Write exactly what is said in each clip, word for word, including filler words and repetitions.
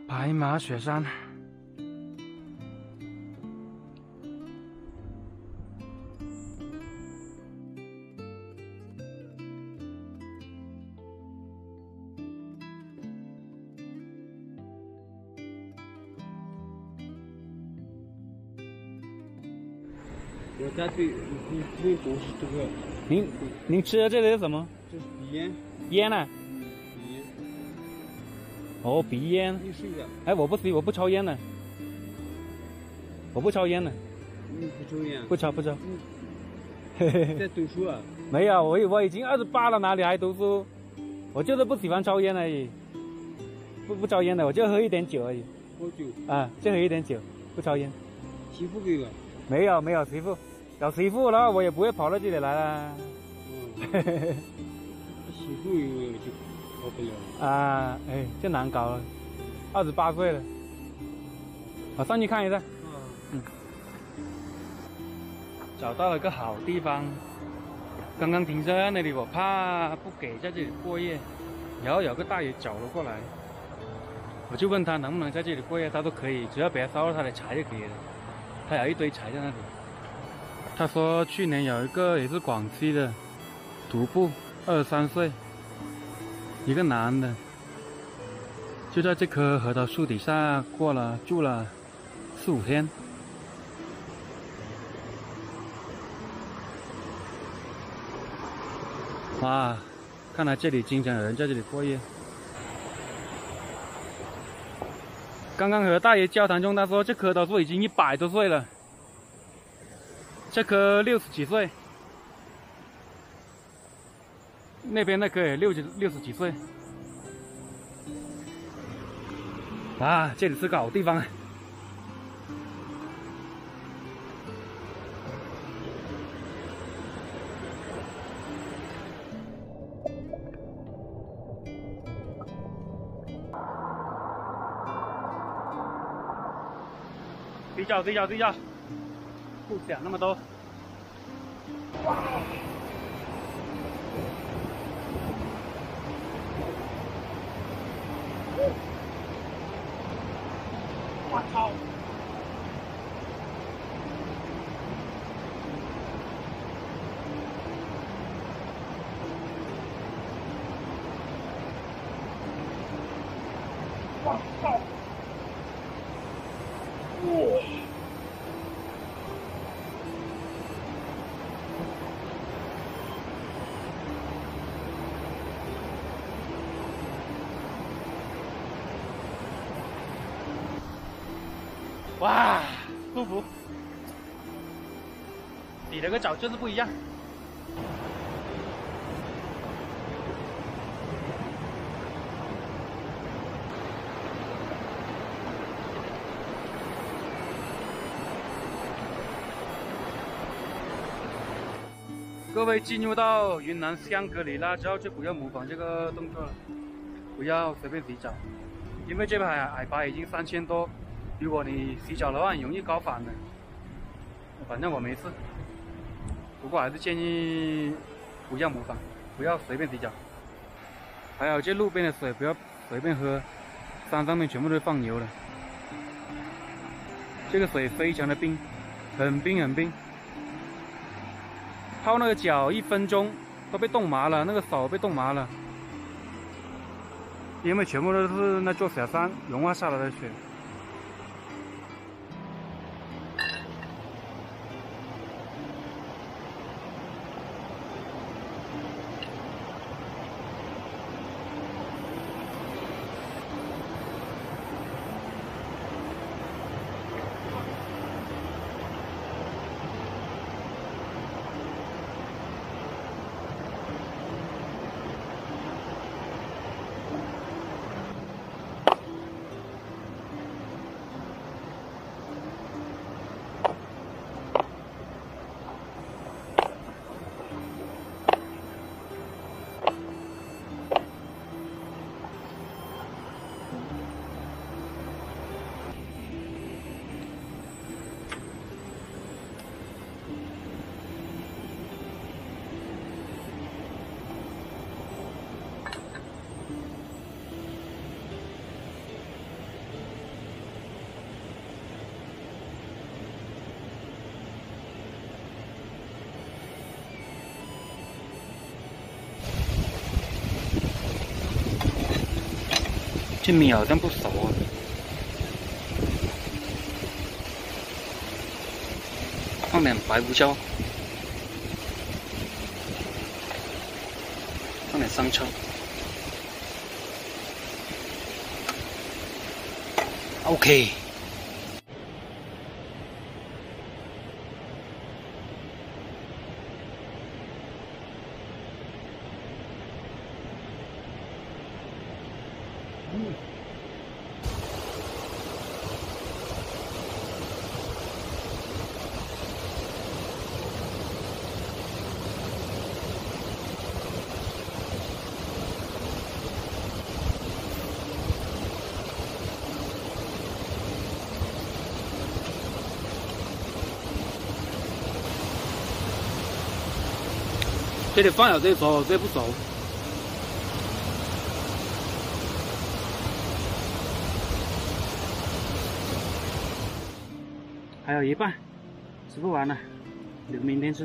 白马雪山。 我家最最最多是这个。 您您吃的这个是什么？ 这是鼻烟。 烟呢？ 鼻烟。 哦，鼻烟。 你试一下。 哎，我不吸，我不抽烟的。我不抽烟的。 你不抽烟？ 不抽不抽。 嘿嘿嘿。在读书啊？ 没有，我我已经二十八了，哪里还读书？我就是不喜欢抽烟而已。不不抽烟的，我就喝一点酒而已。 喝酒。 啊，就喝一点酒，不抽烟。 媳妇给了？ 没有没有媳妇。有媳妇了，我也不会跑到这里来了。 嗯，媳妇有就跑不了。 啊，哎，这难搞了。二十八岁了，我上去看一下。嗯。找到了个好地方，刚刚停车在那里，我怕不给在这里过夜，然后有个大爷走了过来，我就问他能不能在这里过夜，他说可以，只要不要烧了他的柴就可以了。他有一堆柴在那里。他说去年有一个也是广西的徒步，二十三岁，一个男的，就在这棵核桃树底下过了住了四五天。哇，看来这里经常有人在这里过夜。刚刚和大爷交谈中，他说这棵核桃树已经一百多岁了。这棵六十几岁，那边那棵也六十六十几岁。啊，这里是个好地方啊！低脚，低脚，低脚。不想那么多。哇！我操！我操！哇！哇，舒服！洗了个澡就是不一样。各位进入到云南香格里拉之后，就不要模仿这个动作了，不要随便洗澡，因为这边海海拔已经三千多。如果你洗澡的话，很容易高反的。反正我没事，不过还是建议不要模仿，不要随便洗澡。还有这路边的水不要随便喝，山上面全部都是放牛的。这个水非常的冰，很冰很冰。泡那个脚一分钟都被冻麻了，那个手被冻麻了，因为全部都是那座小山融化下来的雪。 这米好像不熟啊。放点白胡椒，放点生抽。OK。 嗯。这里放有这熟，这不熟。还有一半，吃不完了，留明天吃。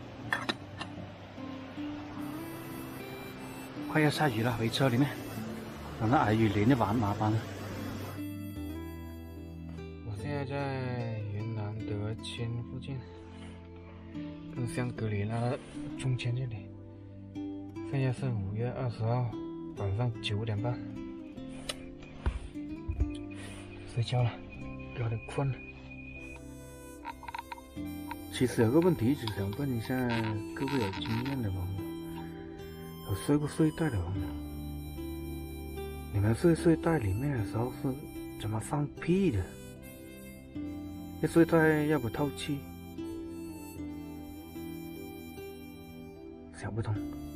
快要下雨了，回车里面，等到挨雨淋就麻麻烦了。我现在在云南德钦附近。 跟香格里拉的中间这里，现在是五月二十号晚上九点半，睡觉了，有点困了。其实有个问题一直想问一下各位有经验的朋友，有睡过睡袋的朋友，你们睡睡袋里面的时候是怎么放屁的？这睡袋要不透气？ 想不通。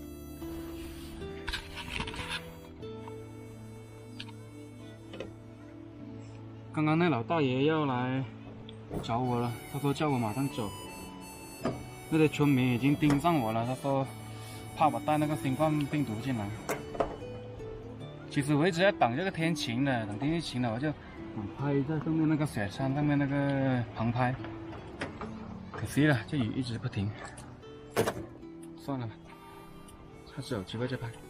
刚刚那老大爷要来找我了，他说叫我马上走。那些村民已经盯上我了，他说怕我带那个新冠病毒进来。其实我一直在等这个天晴的，等天气晴了我就拍在上面那个雪山上面那个棚拍。可惜了，这雨一直不停。 算了吧，下次有机会再拍。